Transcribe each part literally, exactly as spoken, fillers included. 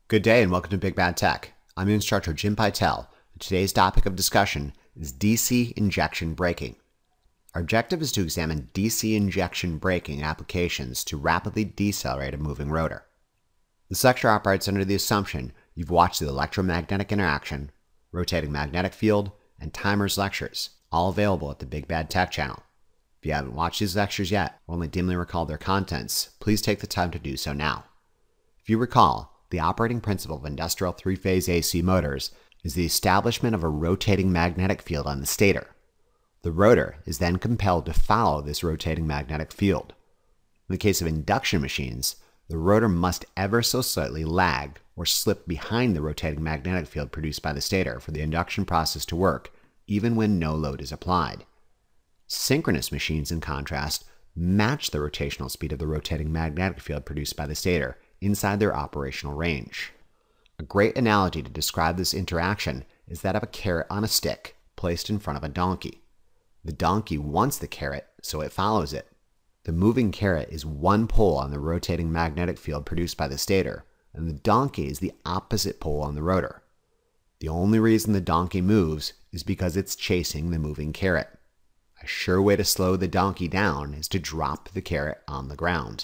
Good day and welcome to Big Bad Tech. I'm your instructor Jim Pytel. Today's topic of discussion is D C injection braking. Our objective is to examine D C injection braking applications to rapidly decelerate a moving rotor. This lecture operates under the assumption you've watched the electromagnetic interaction, rotating magnetic field, and timers lectures, all available at the Big Bad Tech channel. If you haven't watched these lectures yet or only dimly recall their contents, please take the time to do so now. If you recall, the operating principle of industrial three-phase A C motors is the establishment of a rotating magnetic field on the stator. The rotor is then compelled to follow this rotating magnetic field. In the case of induction machines, the rotor must ever so slightly lag or slip behind the rotating magnetic field produced by the stator for the induction process to work, even when no load is applied. Synchronous machines, in contrast, match the rotational speed of the rotating magnetic field produced by the stator inside their operational range. A great analogy to describe this interaction is that of a carrot on a stick placed in front of a donkey. The donkey wants the carrot, so it follows it. The moving carrot is one pole on the rotating magnetic field produced by the stator, and the donkey is the opposite pole on the rotor. The only reason the donkey moves is because it's chasing the moving carrot. A sure way to slow the donkey down is to drop the carrot on the ground.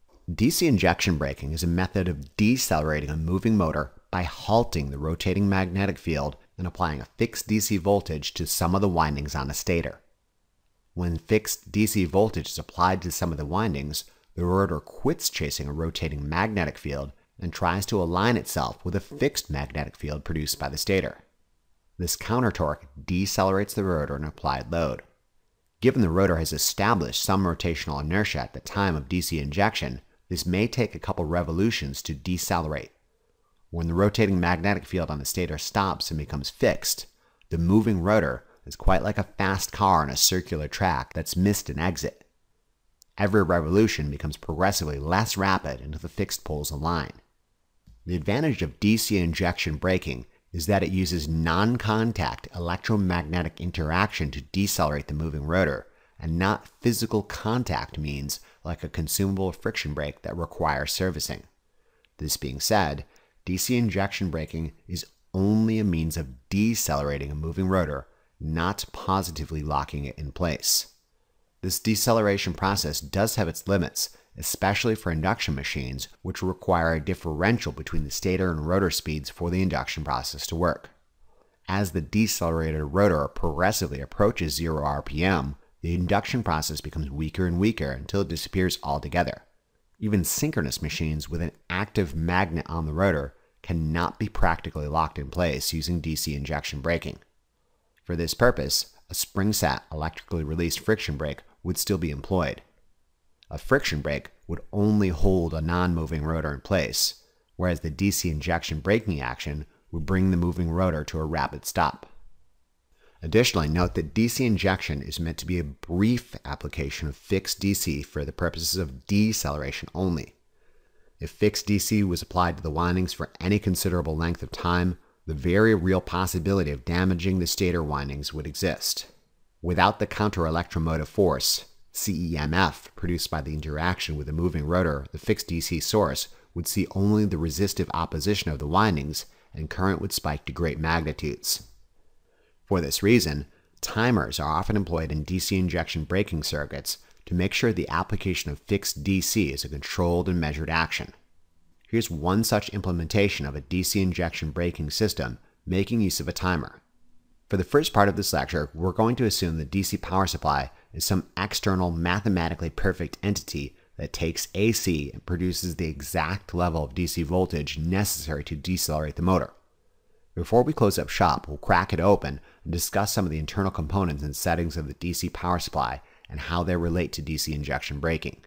D C injection braking is a method of decelerating a moving motor by halting the rotating magnetic field and applying a fixed D C voltage to some of the windings on a stator. When fixed D C voltage is applied to some of the windings, the rotor quits chasing a rotating magnetic field and tries to align itself with a fixed magnetic field produced by the stator. This counter torque decelerates the rotor in applied load. Given the rotor has established some rotational inertia at the time of D C injection, this may take a couple revolutions to decelerate. When the rotating magnetic field on the stator stops and becomes fixed, the moving rotor is quite like a fast car on a circular track that's missed an exit. Every revolution becomes progressively less rapid until the fixed poles align. The advantage of D C injection braking is that it uses non-contact electromagnetic interaction to decelerate the moving rotor, and not physical contact means like a consumable friction brake that requires servicing. This being said, D C injection braking is only a means of decelerating a moving rotor, not positively locking it in place. This deceleration process does have its limits, especially for induction machines, which require a differential between the stator and rotor speeds for the induction process to work. As the decelerated rotor progressively approaches zero R P M, the induction process becomes weaker and weaker until it disappears altogether. Even synchronous machines with an active magnet on the rotor cannot be practically locked in place using D C injection braking. For this purpose, a spring-set electrically released friction brake would still be employed. A friction brake would only hold a non-moving rotor in place, whereas the D C injection braking action would bring the moving rotor to a rapid stop. Additionally, note that D C injection is meant to be a brief application of fixed D C for the purposes of deceleration only. If fixed D C was applied to the windings for any considerable length of time, the very real possibility of damaging the stator windings would exist. Without the counter-electromotive force, C E M F, produced by the interaction with the moving rotor, the fixed D C source would see only the resistive opposition of the windings, and current would spike to great magnitudes. For this reason, timers are often employed in D C injection braking circuits to make sure the application of fixed D C is a controlled and measured action. Here's one such implementation of a D C injection braking system making use of a timer. For the first part of this lecture, we're going to assume the D C power supply is some external mathematically perfect entity that takes A C and produces the exact level of D C voltage necessary to decelerate the motor. Before we close up shop, we'll crack it open and discuss some of the internal components and settings of the D C power supply and how they relate to D C injection braking.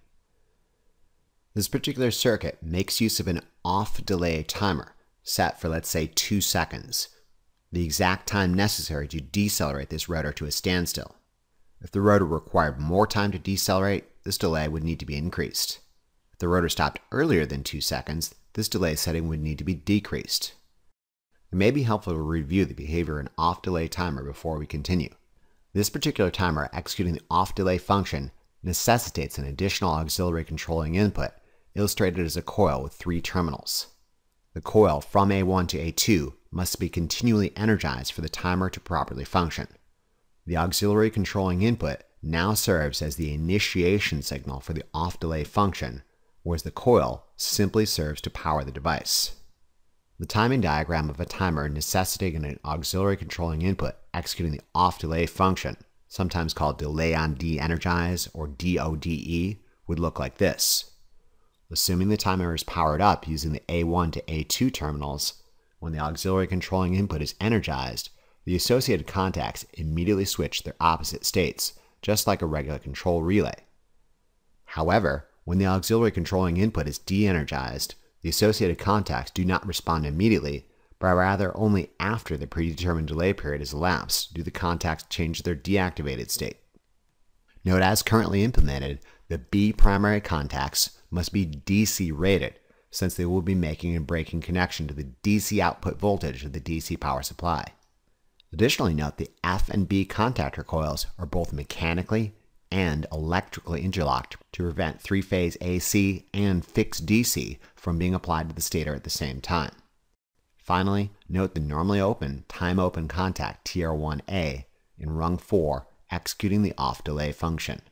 This particular circuit makes use of an off-delay timer set for, let's say, two seconds, the exact time necessary to decelerate this rotor to a standstill. If the rotor required more time to decelerate, this delay would need to be increased. If the rotor stopped earlier than two seconds, this delay setting would need to be decreased. It may be helpful to review the behavior of an off-delay timer before we continue. This particular timer executing the off-delay function necessitates an additional auxiliary controlling input, illustrated as a coil with three terminals. The The coil from A one to A two must be continually energized for the timer to properly function. The auxiliary controlling input now serves as the initiation signal for the off-delay function, whereas the coil simply serves to power the device. The timing diagram of a timer necessitating an auxiliary controlling input executing the off-delay function, sometimes called delay on de-energize or D O D E, would look like this. Assuming the timer is powered up using the A one to A two terminals, when the auxiliary controlling input is energized, the associated contacts immediately switch their opposite states, just like a regular control relay. However, when the auxiliary controlling input is de-energized, the associated contacts do not respond immediately, but rather only after the predetermined delay period has elapsed do the contacts change their deactivated state. Note, as currently implemented, the B primary contacts must be D C rated, since they will be making and breaking connection to the D C output voltage of the D C power supply. Additionally, note the F and B contactor coils are both mechanically and electrically interlocked to prevent three-phase A C and fixed D C from being applied to the stator at the same time. Finally, note the normally open time-open contact T R one A in rung four executing the off-delay function.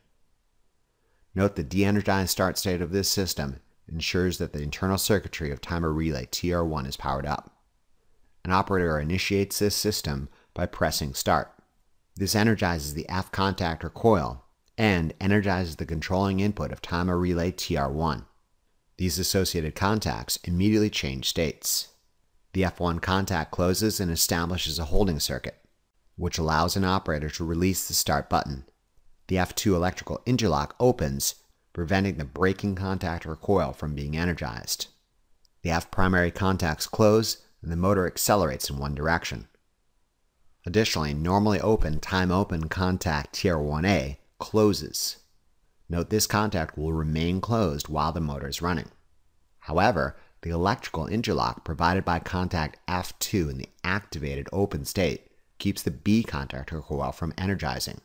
Note the de-energized start state of this system ensures that the internal circuitry of timer relay T R one is powered up. An operator initiates this system by pressing start. This energizes the F contactor coil and energizes the controlling input of timer relay T R one. These associated contacts immediately change states. The F one contact closes and establishes a holding circuit, which allows an operator to release the start button. The F two electrical interlock opens, preventing the breaking contactor coil from being energized. The F primary contacts close and the motor accelerates in one direction. Additionally, normally open time-open contact T R one A closes. Note this contact will remain closed while the motor is running. However, the electrical interlock provided by contact F two in the activated open state keeps the B contactor coil from energizing.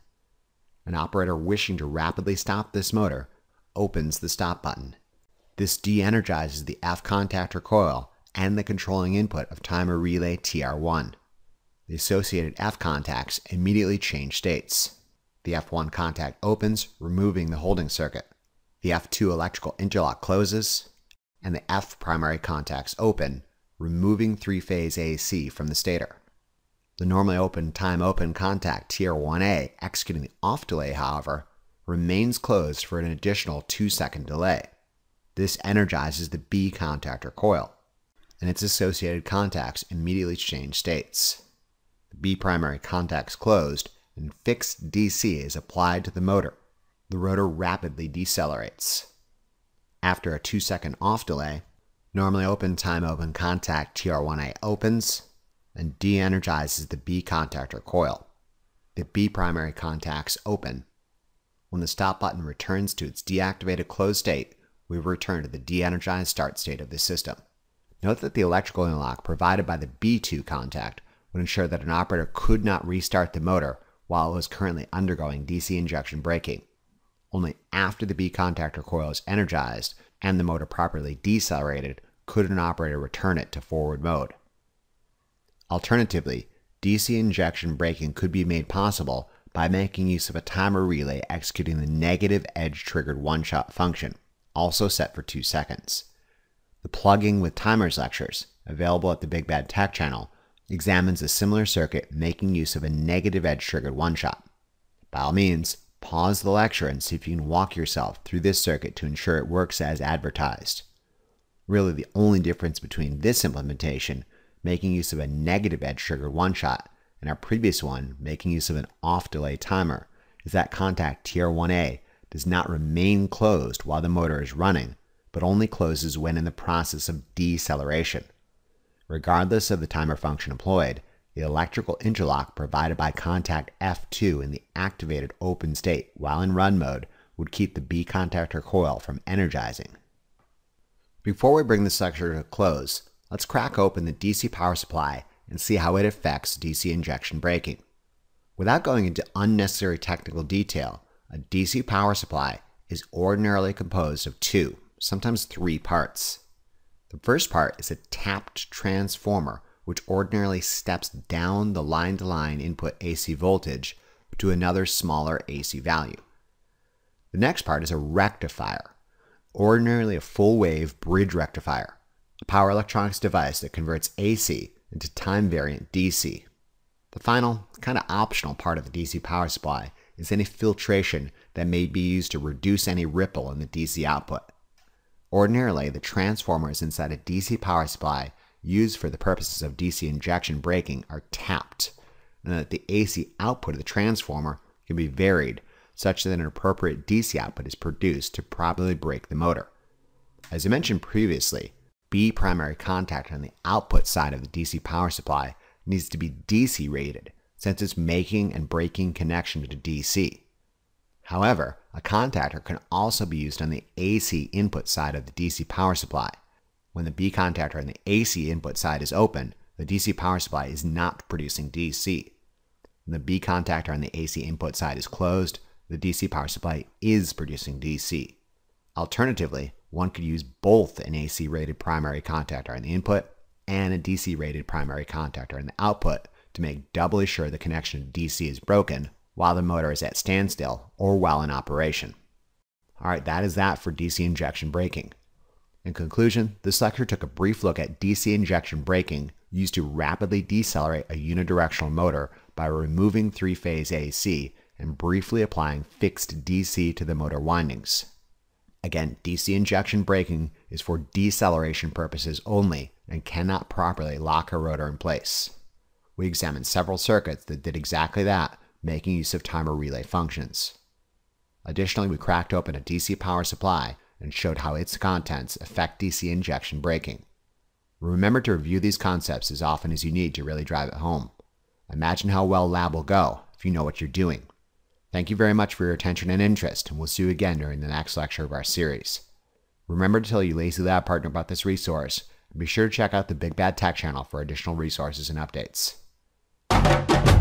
An operator wishing to rapidly stop this motor opens the stop button. This de-energizes the F contactor coil and the controlling input of timer relay T R one. The associated F contacts immediately change states. The F one contact opens, removing the holding circuit. The F two electrical interlock closes, and the F primary contacts open, removing three-phase A C from the stator. The normally open time-open contact T R one A executing the off delay, however, remains closed for an additional two second delay. This energizes the B contactor coil, and its associated contacts immediately change states. The B primary contacts closed, and fixed D C is applied to the motor. The rotor rapidly decelerates. After a two second off delay, normally open time-open contact T R one A opens and de-energizes the B contactor coil. The B primary contacts open. When the stop button returns to its deactivated closed state, we return to the de-energized start state of the system. Note that the electrical interlock provided by the B two contact would ensure that an operator could not restart the motor while it was currently undergoing D C injection braking. Only after the B contactor coil is energized and the motor properly decelerated could an operator return it to forward mode. Alternatively, D C injection braking could be made possible by making use of a timer relay executing the negative edge-triggered one-shot function, also set for two seconds. The Plugging with Timers lectures, available at the Big Bad Tech channel, examines a similar circuit making use of a negative edge-triggered one-shot. By all means, pause the lecture and see if you can walk yourself through this circuit to ensure it works as advertised. Really, the only difference between this implementation, making use of a negative edge-triggered one-shot, and our previous one, making use of an off-delay timer, is that contact T R one A does not remain closed while the motor is running, but only closes when in the process of deceleration. Regardless of the timer function employed, the electrical interlock provided by contact F two in the activated open state while in run mode would keep the B contactor coil from energizing. Before we bring this lecture to a close, let's crack open the D C power supply and see how it affects D C injection braking. Without going into unnecessary technical detail, a D C power supply is ordinarily composed of two, sometimes three parts. The first part is a tapped transformer, which ordinarily steps down the line-to-line input A C voltage to another smaller A C value. The next part is a rectifier, ordinarily a full-wave bridge rectifier, a power electronics device that converts A C into time-variant D C. The final, kind of optional part of the D C power supply is any filtration that may be used to reduce any ripple in the D C output. Ordinarily, the transformers inside a D C power supply used for the purposes of D C injection braking are tapped, and that the A C output of the transformer can be varied such that an appropriate D C output is produced to properly brake the motor. As I mentioned previously, B primary contactor on the output side of the D C power supply needs to be D C rated since it's making and breaking connection to D C. However, a contactor can also be used on the A C input side of the D C power supply. When the B contactor on the A C input side is open, the D C power supply is not producing D C. When the B contactor on the A C input side is closed, the D C power supply is producing D C. Alternatively, one could use both an A C-rated primary contactor on the input and a D C-rated primary contactor on the output to make doubly sure the connection to D C is broken while the motor is at standstill or while in operation. Alright, that is that for D C injection braking. In conclusion, this lecture took a brief look at D C injection braking used to rapidly decelerate a unidirectional motor by removing three-phase A C and briefly applying fixed D C to the motor windings. Again, D C injection braking is for deceleration purposes only and cannot properly lock a rotor in place. We examined several circuits that did exactly that, making use of timer relay functions. Additionally, we cracked open a D C power supply and showed how its contents affect D C injection braking. Remember to review these concepts as often as you need to really drive it home. Imagine how well lab will go if you know what you're doing. Thank you very much for your attention and interest, and we'll see you again during the next lecture of our series. Remember to tell your Lazy Lab partner about this resource, and be sure to check out the Big Bad Tech channel for additional resources and updates.